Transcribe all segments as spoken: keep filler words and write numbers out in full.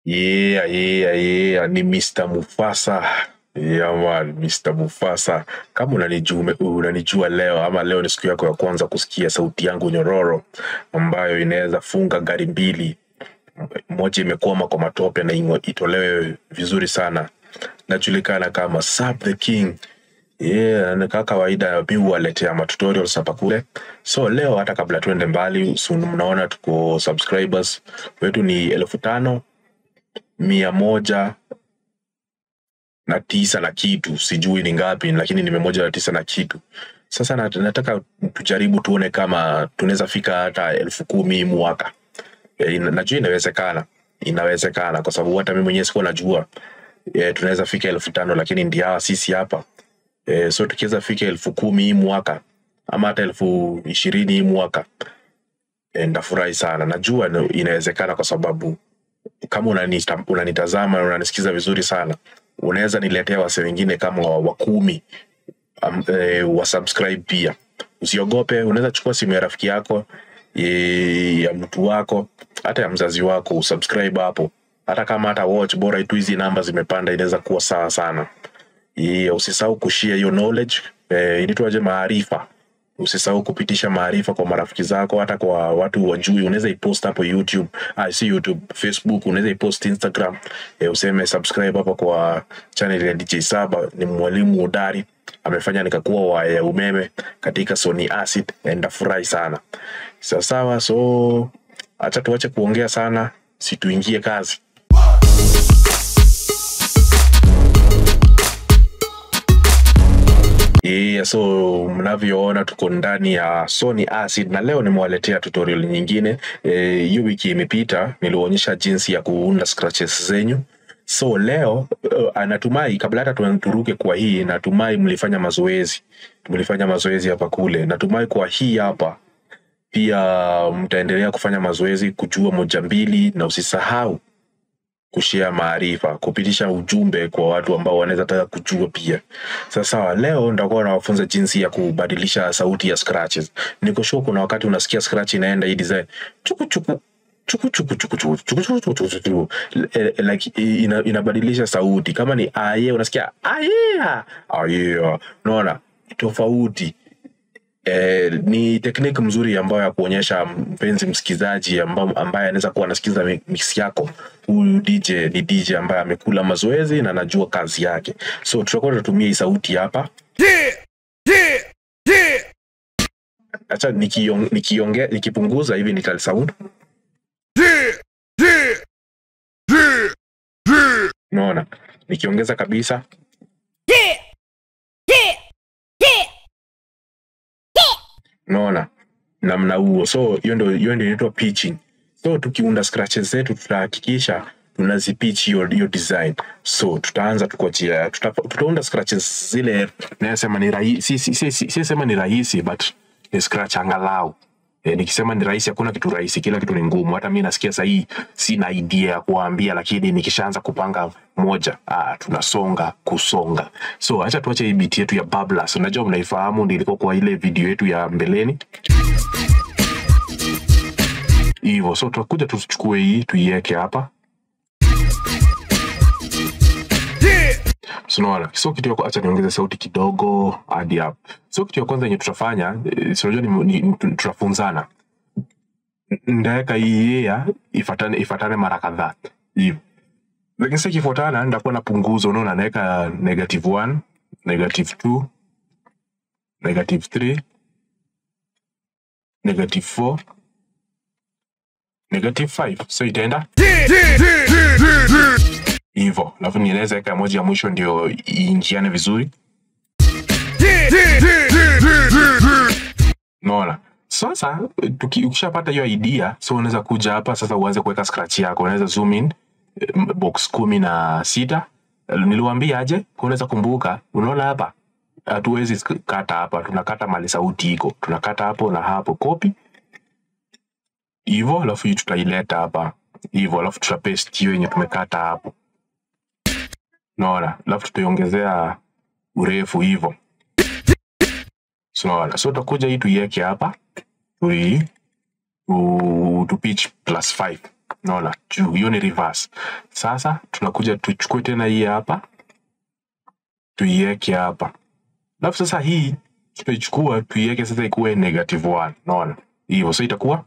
Yeah, yeah, yeah, ni mister Mufasa. Yeah man, mister Mufasa. Kama unanijua unanijua leo ama leo ni siku yako ya kwanza kusikia sauti yangu nyororo ambayo inaweza funga gari mbili. Moja imekwama kwa matope na itolewe vizuri sana. Najulikana kama Sub the King. Yeah, na kama kawaida mimi huwaletea ma tutorials hapa kule. So leo hata kabla tuende mbali, so mnaona tuko subscribers wetu ni elfu tano mia moja na tisa na kitu, sijui ni ngapi lakini ni mia moja na tisa na kitu. Sasa nataka tujaribu tuone kama tunaweza fika hata elfu kumi mwaka. E, najua inawezekana. Inawezekana kwa sababu hata mimi mwenyewe sikuwa najua. E, tunaweza fika elfu tano lakini ndio sisi hapa. E, so tukiweza fika elfu kumi mwaka ama hata elfu ishirini mwaka, e, ndafurahi sana. Najua inawezekana kwa sababu kama unanita, unanitazama na unanisikiza vizuri sana, unaweza niletea wase wengine kama wa kumi um, e, wa subscribe pia. Usiogope, unaweza chukua simu ya rafiki yako, e, ya mtu wako, hata ya mzazi wako, usubscribe hapo. Hata kama hata watch, bora tu hizi namba zimepanda inaweza kuwa sawa sana. Yeah, usisahau kushare hiyo knowledge, eh, inaitwaje, maarifa. Usisahau kupitisha maarifa kwa marafiki zako, hata kwa watu wajui. Unaweza ipost hapo YouTube, ah si YouTube, Facebook, unaweza ipost Instagram. Eh, useme subscribe hapo kwa channel ya D J Saba, ni mwalimu hodari, amefanya nikakuwa wa umeme katika Sony Acid, enda furahi sana. Sawa sawa, so acha tuache kuongea sana, si tuingie kazi. Yeah, so mnavyoona tuko ndani ya Sony Acid na leo nimewaletea tutorial nyingine. Eh, hiyo wiki imepita nilionyesha jinsi ya kuunda scratches zenyu. So leo uh, natumai kabla hata turuke kwa hii, natumai mlifanya mazoezi. Mlifanya mazoezi hapa kule. Natumai kwa hii hapa pia mtaendelea kufanya mazoezi, kujua moja mbili, na usisahau kushare maarifa, kupitisha ujumbe kwa watu ambao wanaweza taka kujua pia. Sasa leo nitakuwa nawafunza jinsi ya kubadilisha sauti ya scratches. Niko sure kuna wakati unasikia scratch inaenda hii design chuku chuku chuku chuku chuku chuku chuku chuku, like inabadilisha sauti. Kama ni aye unasikia aye aye, unaona tofauti. Eh, ni technique mzuri ambayo ya kuonyesha mpenzi msikizaji ambaye anaweza kuwa anasikiza mix yako, huyu D J ni D J ambaye amekula mazoezi na anajua kazi yake. So tutakuwa tunatumia hii sauti hapa. Acha nikiong, nikionge nikipunguza hivi nital sound. Unaona? Nikiongeza kabisa. Unaona? Namna huo. So hiyo ndio hiyo ndio inaitwa pitching. So tukiunda scratches zetu tutahakikisha tunazipitch hiyo hiyo design. So tutaanza tukochia tuta, tutaunda scratches zile nasema ni rahisi, si si si, si sema ni rahisi but ni scratch angalau. E, nikisema ni rahisi hakuna kitu rahisi, kila kitu ni ngumu. Hata mimi nasikia sasa hii sina idea ya kuambia, lakini nikishaanza kupanga moja, ah tunasonga kusonga. So acha tuache hii beat yetu ya Bablas. Unajua mnaifahamu, nilikuwa kwa ile video yetu ya mbeleni. Hivyo so tutakuja tuchukue hii tuiweke hapa. Unaona? So kitu yako, acha niongeze sauti kidogo hadi hapo. So kitu ya kwanza yenye tutafanya, sio ni, ni tutafunzana. Ndaweka hii ya ifatane ifatane mara kadhaa. Hivi. Lakini sasa kifuatana ndakuwa na punguzo, unaona, naweka negative one, negative two, negative three, negative four, negative five. So itaenda hivyo. Alafu nieleza weka moja ya mwisho ndio iingiane vizuri. Unaona? Sasa ukishapata hiyo idea, so unaweza kuja hapa sasa uanze kuweka scratch yako. Unaweza zoom in box kumi na sita. Niliwaambia aje, unaweza kumbuka, unaona hapa hatuwezi kata hapa, tunakata mali sauti iko. Tunakata hapo na hapo, copy. Hivyo alafu tutaileta hapa. Hivyo alafu tutapaste hiyo yenye tumekata hapo. Unaona? Alafu tutaiongezea urefu hivyo. So so tutakuja hii tuiweke hapa. Tui to pitch plus five. Unaona? Juu hiyo ni reverse. Sasa tunakuja tuchukue tena hii hapa. Tuiweke hapa. Alafu sasa hii tutaichukua tuiweke sasa ikuwe negative one. Unaona? Hiyo sasa itakuwa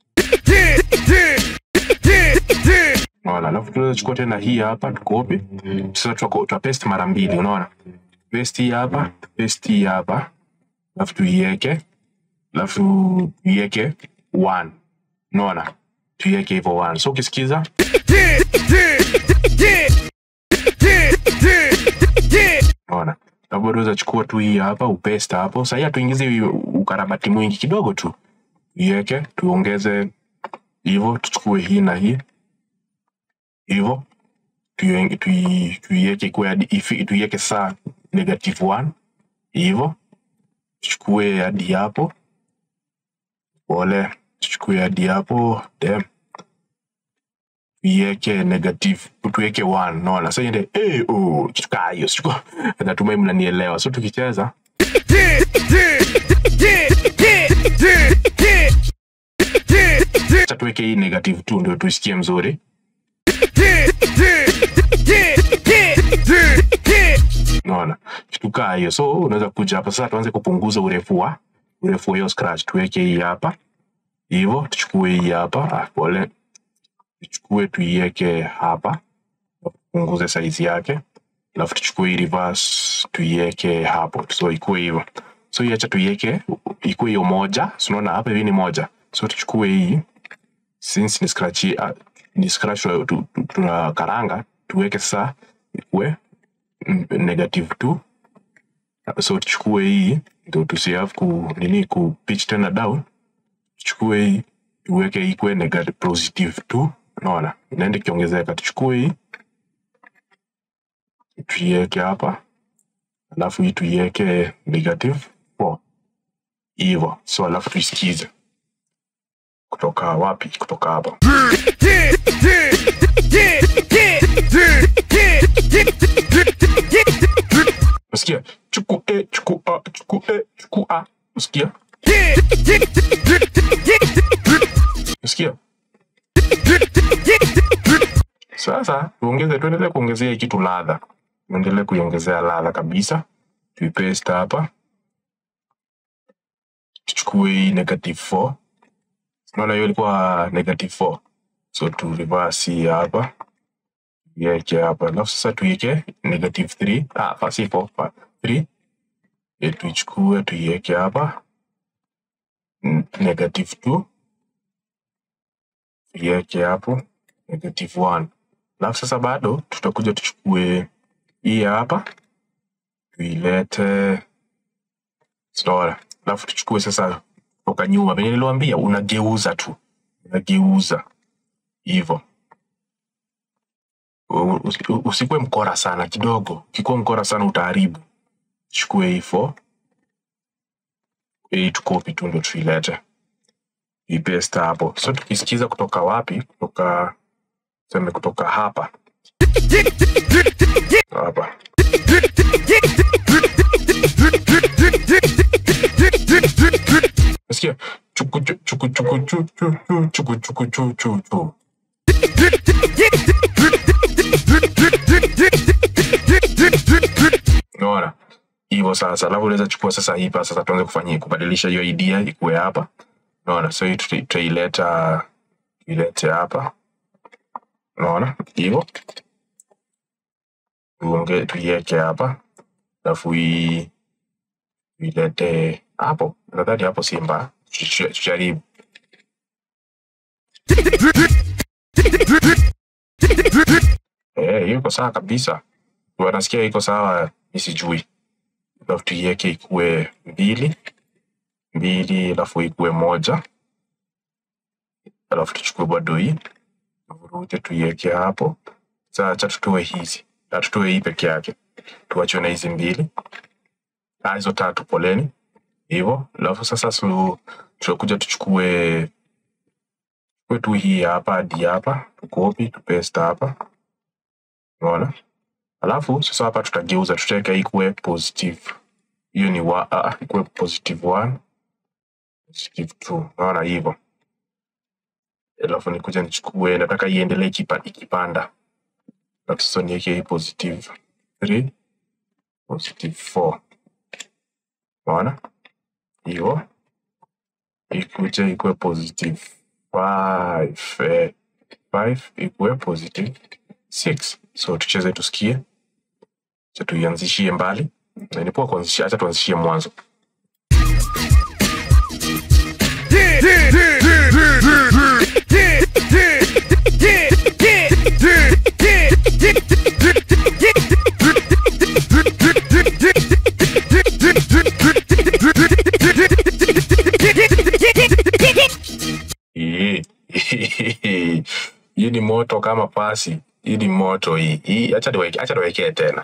Unaona? Alafu tunachukua tena hii hapa tukopi. Sasa tuta paste mara mbili, unaona? Paste hii hapa, paste hii hapa. Alafu tuiweke. Alafu tuiweke one. Unaona? Tuiweke hivyo one. So ukisikiza Unaona? Na bado unachukua tu hii hapa upaste hapo. Sasa hii tuingize ukarabati mwingi kidogo tu. Tuiweke, tuongeze hivyo, tuchukue hii na hii. Hivyo tuiweke tuiweke kwa hadi tuiweke saa negative one. Hivyo tuchukue hadi hapo. Pole, tuchukue hadi hapo. Dem. Tuiweke negative, tuiweke one. Unaona? Sasa ende eh oh kitu kama hiyo. Sio. Natumai mnanielewa. So tukicheza Sasa tuweke hii negative two ndio tusikie mzuri. Unaona? Kitu kama hiyo. So unaweza kuja hapa sasa tuanze kupunguza urefu wa urefu wa hiyo scratch. Tuweke hii hapa. Hivyo tuchukue hii hapa. Ah, pole. Tuchukue tuiweke hapa. Tupunguze size yake. Alafu tuchukue hii reverse tuiweke hapo. So ikuwe hivyo. So hii acha tuiweke ikuwe hiyo moja. So unaona hapa hivi ni moja. So tuchukue hii since ni scratch uh, ni scratch tuna karanga tuweke sasa ikuwe negative two. So tuchukue hii ndio tusihave ku nini ku pitch tena down. Tuchukue hii tuweke ikuwe negative positive two. Unaona? Inaenda kiongezeka. Tuchukue hii tuiweke hapa. Alafu hii tuiweke negative four. Hivyo. So alafu tuisikize. Kutoka wapi? Kutoka hapa. Usikia? Chuku e, chuku a, chuku e, chuku a. Usikia? Usikia? Sasa tuongeze, tuendelee kuongezea kitu ladha. Tuendelee kuiongezea ladha kabisa. Tuipaste hapa. Tuchukue hii negative four. Unaona hiyo ilikuwa negative four. So tu reverse hii hapa. Tuiweke hapa. Alafu sasa tuiweke negative three. Ah, fasi four. three. E tuichukue tuiweke hapa. Negative two. Tuiweke hapo. Negative one. Alafu sasa bado tutakuja tuchukue hii hapa. Tuilete store. Alafu tuchukue sasa kutoka nyuma. Venye niliwaambia unageuza tu. Unageuza. Hivyo. Usikue mkora sana kidogo. Ukikuwa mkora sana utaharibu. Chukue hii four. Hii tukopi tu ndio tuilete. Hii paste hapo. So tukisikiza kutoka wapi? Kutoka sema kutoka hapa. Hapa. Sikia chuku chuku chuku chuku chuku chuku chuku chuku. Unaona? Hivyo sasa, alafu unaweza chukua sasa hii pa sasa tuanze kufanyia kubadilisha hiyo idea ikuwe hapa. Unaona? So hii tutaileta ilete hapa. Unaona? Hivyo. Tuonge tuiweke hapa. Alafu hii ilete hapo. Nadhani hapo si mbaya. Tujaribu. Eh, yuko sawa kabisa. Wanasikia iko sawa, nisijui. Alafu tuiweke ikuwe mbili. Mbili, alafu ikuwe moja. Alafu tuchukue bado hii. Turudi tuiweke hapo. Sasa acha tutoe hizi. Na tutoe hii peke yake. Tuache na hizi mbili. Ah, hizo tatu poleni. Hivyo. Alafu sasa so, tutakuja tuchukue kwetu hii hapa hadi hapa. Tukopi, tupaste hapa. Unaona? Alafu sasa hapa tutageuza, tutaweka ikuwe positive. Hiyo ni wa ah, ikuwe positive one. Positive two. Unaona hivyo. alafu nikuja nichukue, nataka iendelee ikipanda. Sasa niweke hii positive three, positive four. Unaona? Hiyo ikuje ikuwe positive five, eh, five ikuwe positive six. So tucheze tusikie. Acha tuianzishie mbali. Na ni poa kuanzishia, acha tuanzishie mwanzo. Hii ni moto kama pasi. Hii ni moto hii. Hii acha niweke, acha niweke tena.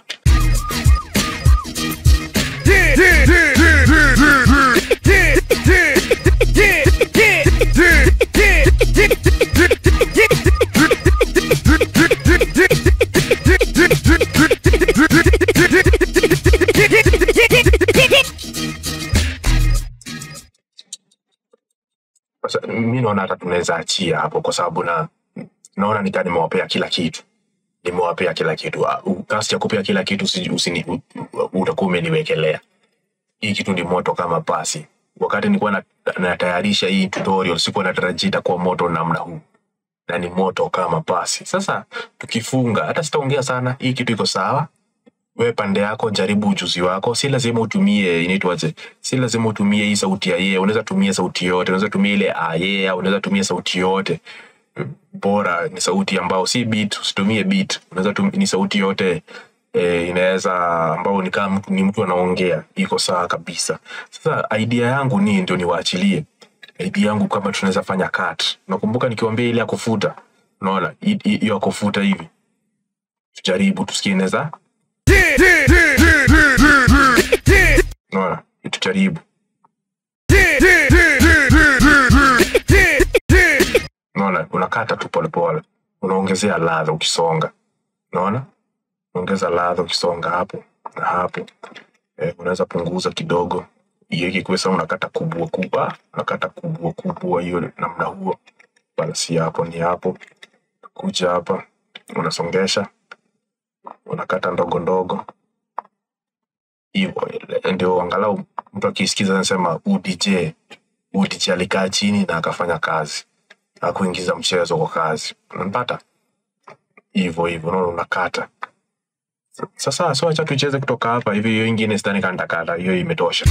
Sasa mimi naona hata tunaweza achia hapo kwa sababu na naona nika nimewapea kila kitu. Nimewapea kila kitu. Kasi ya kupea kila kitu usini utakuwa umeniwekelea. Hii kitu ni moto kama pasi. Wakati nilikuwa natayarisha hii tutorial sikuwa natarajia kwa moto namna huu. Na ni moto kama pasi. Sasa tukifunga, hata sitaongea sana, hii kitu iko sawa. Wewe pande yako jaribu ujuzi wako. Si lazima utumie inaitwaje? Si lazima utumie hii sauti ya yeye. Unaweza tumia sauti yote. Unaweza tumia ile a yeye, unaweza tumia sauti yote. Bora ni sauti ambao si beat, usitumie beat. Unaweza tumia ni sauti yote eh, inaweza ambao ni kama ni mtu anaongea. Iko sawa kabisa. Sasa idea yangu ni ndio niwaachilie. Idea yangu kama tunaweza fanya cut. Nakumbuka nikiwaambia ile ya kufuta. Unaona? Hiyo ya kufuta hivi. Tujaribu tusikie inaweza. Unaona? Tujaribu. Unaona? Unakata tu pole pole. Unaongezea ladha ukisonga. Unaona? Ongeza ladha ukisonga hapo na hapo. Eh, unaweza punguza kidogo. Iweke kwa sababu unakata kubwa kubwa, unakata kubwa kubwa hiyo namna huo. Bala si hapo ni hapo. Kuja hapa, unasongesha. Unakata ndogo ndogo. Hivyo ndio angalau mtu akisikiza anasema U D J, U D J alikaa chini na akafanya kazi. Hakuingiza mchezo kwa kazi. Unapata? Hivyo hivyo unaona unakata. Sasa so acha tucheze kutoka hapa hivi, hiyo nyingine sidhani kanda kata, hiyo imetosha.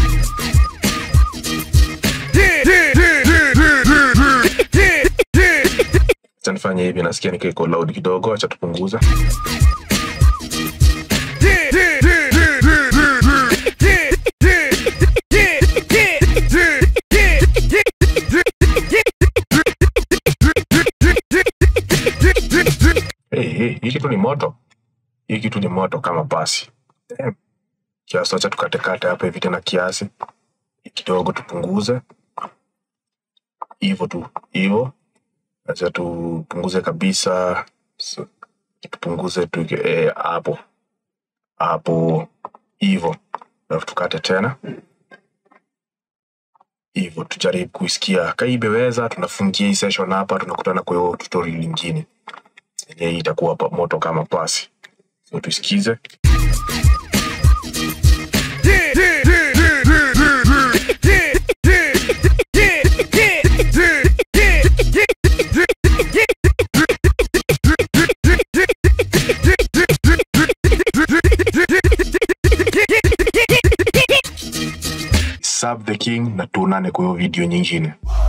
Acha nifanye hivi, nasikia niko loud kidogo, acha tupunguza. Hey, hey, hii kitu ni moto. Hii kitu ni moto kama pasi. Kiasi acha tukate kate hapa hivi tena kiasi. Kidogo tupunguze. Hivyo tu, hivyo. Acha tupunguze kabisa. So, tupunguze tu eh, hapo. Hapo hivyo. Alafu tukate tena. Hivyo tujaribu kusikia. Kama imeweza tunafungia hii session hapa, tunakutana kwa hiyo tutorial nyingine. Yenye itakuwa moto kama pasi. So tusikize. Serve the king na tuonane kwa video nyingine.